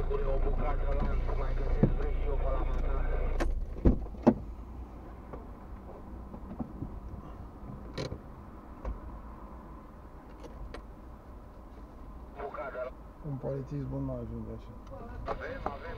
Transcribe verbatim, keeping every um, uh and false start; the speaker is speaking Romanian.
Un polițist bun nu ajunge așa. Avem, avem.